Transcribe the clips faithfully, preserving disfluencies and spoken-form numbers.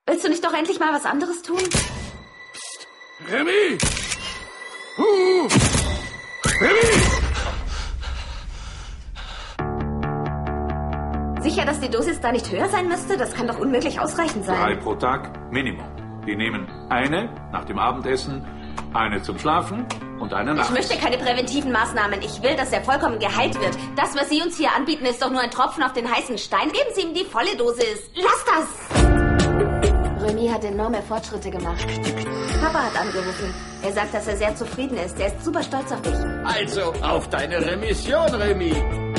Willst du nicht doch endlich mal was anderes tun? Psst. Remy! Uh. Remy! Sicher, dass die Dosis da nicht höher sein müsste? Das kann doch unmöglich ausreichend sein. Drei pro Tag, Minimum. Die nehmen eine nach dem Abendessen, eine zum Schlafen und eine nachts. Ich möchte keine präventiven Maßnahmen. Ich will, dass er vollkommen geheilt wird. Das, was Sie uns hier anbieten, ist doch nur ein Tropfen auf den heißen Stein. Geben Sie ihm die volle Dosis. Lass das! Remy hat enorme Fortschritte gemacht. Papa hat angerufen. Er sagt, dass er sehr zufrieden ist. Er ist super stolz auf dich. Also, auf deine Remission, Remy.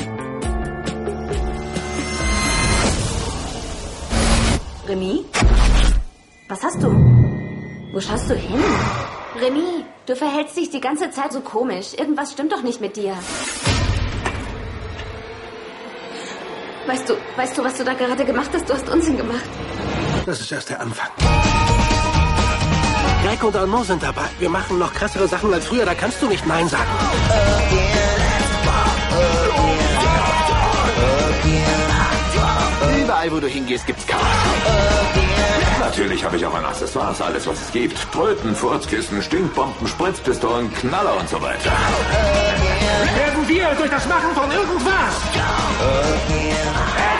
Remy? Was hast du? Wo schaust du hin? Remy, du verhältst dich die ganze Zeit so komisch. Irgendwas stimmt doch nicht mit dir. Weißt du, weißt du, was du da gerade gemacht hast? Du hast Unsinn gemacht. Das ist erst der Anfang. Greg und Arnaud sind dabei. Wir machen noch krassere Sachen als früher. Da kannst du nicht Nein sagen. Überall, wo du hingehst, gibt's Chaos. Natürlich habe ich auch an Accessoires, alles was es gibt. Tröten, Furzkissen, Stinkbomben, Spritzpistolen, Knaller und so weiter. Werden wir durch das Machen von irgendwas